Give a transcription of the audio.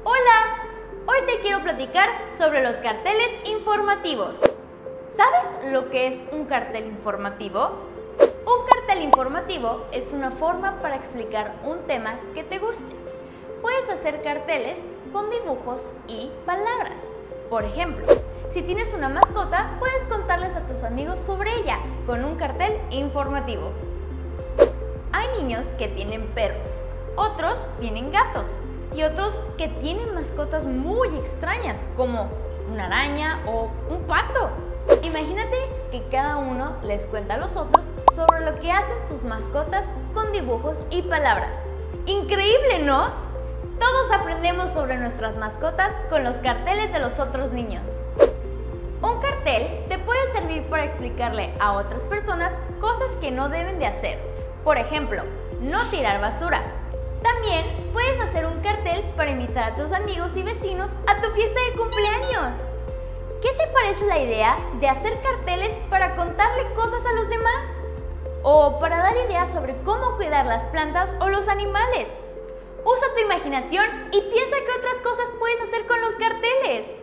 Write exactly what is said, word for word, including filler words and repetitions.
Hola, hoy te quiero platicar sobre los carteles informativos. ¿Sabes lo que es un cartel informativo? Un cartel informativo es una forma para explicar un tema que te guste. Puedes hacer carteles con dibujos y palabras. Por ejemplo, si tienes una mascota, puedes contarles a tus amigos sobre ella con un cartel informativo. Hay niños que tienen perros, otros tienen gatos y otros que tienen mascotas muy extrañas como una araña o un pato. Imagínate que cada uno les cuenta a los otros sobre lo que hacen sus mascotas con dibujos y palabras. ¡Increíble!, ¿no? Todos aprendemos sobre nuestras mascotas con los carteles de los otros niños. Un cartel te puede servir para explicarle a otras personas cosas que no deben de hacer. Por ejemplo, no tirar basura. También puedes hacer un cartel para invitar a tus amigos y vecinos a tu fiesta de cumpleaños. ¿Qué te parece la idea de hacer carteles para contarle cosas a los demás? O para dar ideas sobre cómo cuidar las plantas o los animales. Usa tu imaginación y piensa qué otras cosas puedes hacer con los carteles.